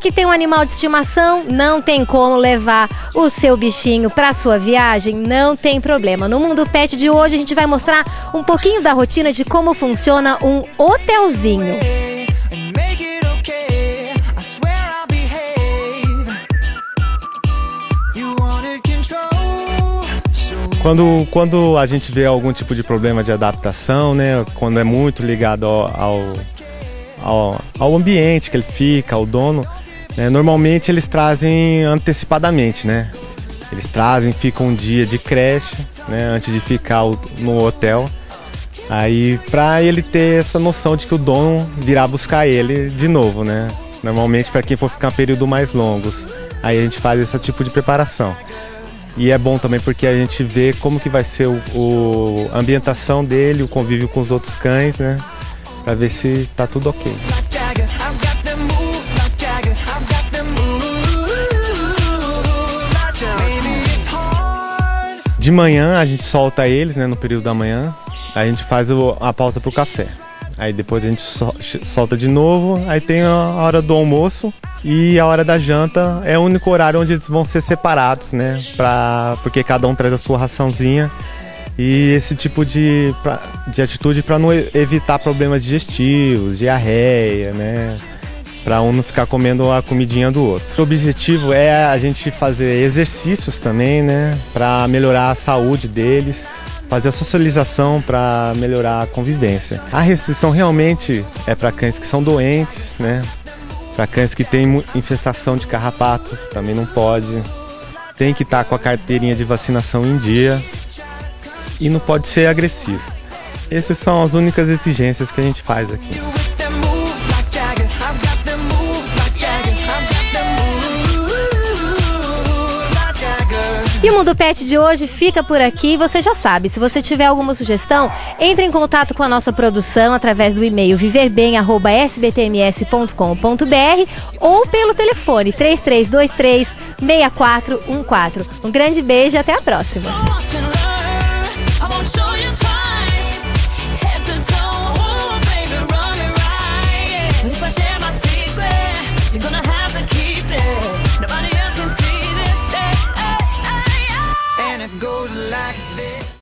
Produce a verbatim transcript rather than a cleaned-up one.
que tem um animal de estimação, não tem como levar o seu bichinho para sua viagem, não tem problema. No Mundo Pet de hoje a gente vai mostrar um pouquinho da rotina de como funciona um hotelzinho. Quando, quando a gente vê algum tipo de problema de adaptação, né, quando é muito ligado ao, ao, ao, ao ambiente que ele fica, ao dono, né, normalmente eles trazem antecipadamente, né? Eles trazem, ficam um dia de creche, né, antes de ficar no hotel, aí para ele ter essa noção de que o dono virá buscar ele de novo, né? Normalmente para quem for ficar um período mais longos, aí a gente faz esse tipo de preparação. E é bom também porque a gente vê como que vai ser o, o, a ambientação dele, o convívio com os outros cães, né? Pra ver se tá tudo ok. De manhã a gente solta eles, né? No período da manhã. Aí a gente faz o, a pausa pro café. Aí depois a gente so, solta de novo. Aí tem a hora do almoço. E a hora da janta é o único horário onde eles vão ser separados, né? Pra, porque cada um traz a sua raçãozinha. E esse tipo de, pra, de atitude para não evitar problemas digestivos, diarreia, né? Para um não ficar comendo a comidinha do outro. O objetivo é a gente fazer exercícios também, né? Para melhorar a saúde deles, fazer a socialização para melhorar a convivência. A restrição realmente é para cães que são doentes, né? Para cães que têm infestação de carrapato, também não pode. Tem que estar com a carteirinha de vacinação em dia e não pode ser agressivo. Essas são as únicas exigências que a gente faz aqui. E o Mundo Pet de hoje fica por aqui. Você já sabe, se você tiver alguma sugestão, entre em contato com a nossa produção através do e-mail viverbem arroba s b t m s ponto com ponto b r ou pelo telefone três três dois três, seis quatro um quatro. Um grande beijo e até a próxima!